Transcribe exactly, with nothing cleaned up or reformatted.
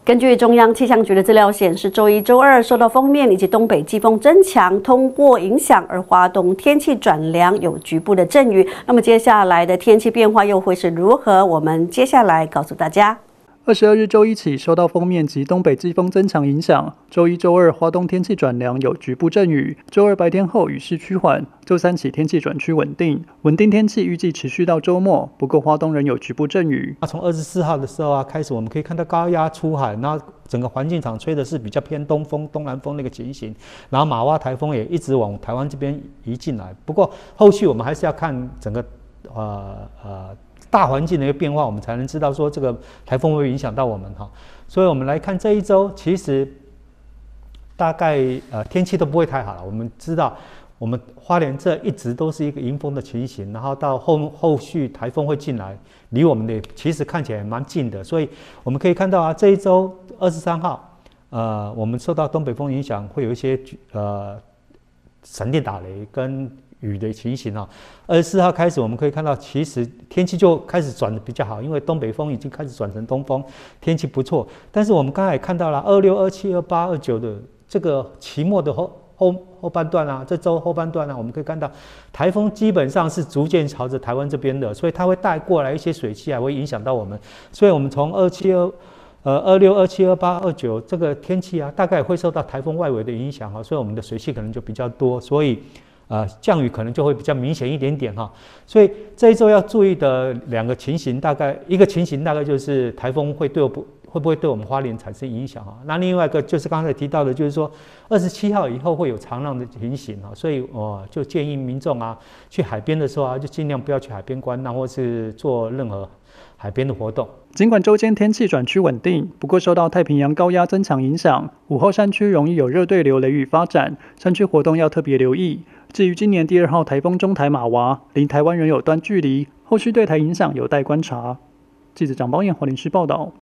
根据中央气象局的资料显示，周一、周二受到锋面以及东北季风增强通过影响，而花东天气转凉，有局部的阵雨。那么接下来的天气变化又会是如何？我们接下来告诉大家。 二十二日周一起，受到锋面及东北季风增强影响，周一、周二花东天气转凉，有局部阵雨。周二白天后雨势趋缓，周三起天气转趋稳定，稳定天气预计持续到周末。不过花东仍有局部阵雨。 从二十四号的时候啊开始，我们可以看到高压出海，然后整个环境场吹的是比较偏东风、东南风那个情形，然后马洼台风也一直往台湾这边移进来。不过后续我们还是要看整个呃呃。大环境的一个变化，我们才能知道说这个台风会影响到我们哈。所以我们来看这一周，其实大概呃天气都不会太好了。我们知道，我们花莲这一直都是一个迎风的情形，然后到后后续台风会进来，离我们的其实看起来蛮近的。所以我们可以看到啊，这一周二十三号，呃，我们受到东北风影响，会有一些呃闪电打雷跟雨的情形啊，二十四号开始，我们可以看到，其实天气就开始转的比较好，因为东北风已经开始转成东风，天气不错。但是我们刚才也看到了，二六、二七、二八、二九的这个期末的后后后半段啊，这周后半段啊，我们可以看到，台风基本上是逐渐朝着台湾这边的，所以它会带过来一些水汽，还会影响到我们。所以我们从二七二。呃，二六、二七、二八、二九这个天气啊，大概会受到台风外围的影响哈，所以我们的水汽可能就比较多，所以呃降雨可能就会比较明显一点点哈。所以这一周要注意的两个情形，大概一个情形大概就是台风会对我不会不会对我们花莲产生影响哈。那另外一个就是刚才提到的，就是说二十七号以后会有长浪的情形哈，所以我、呃、就建议民众啊去海边的时候啊，就尽量不要去海边观浪或是做任何海边的活动。 尽管周间天气转趋稳定，不过受到太平洋高压增强影响，午后山区容易有热对流雷雨发展，山区活动要特别留意。至于今年第二号台风中台马娃，离台湾仍有段距离，后续对台影响有待观察。记者蒋邦彦花莲市报道。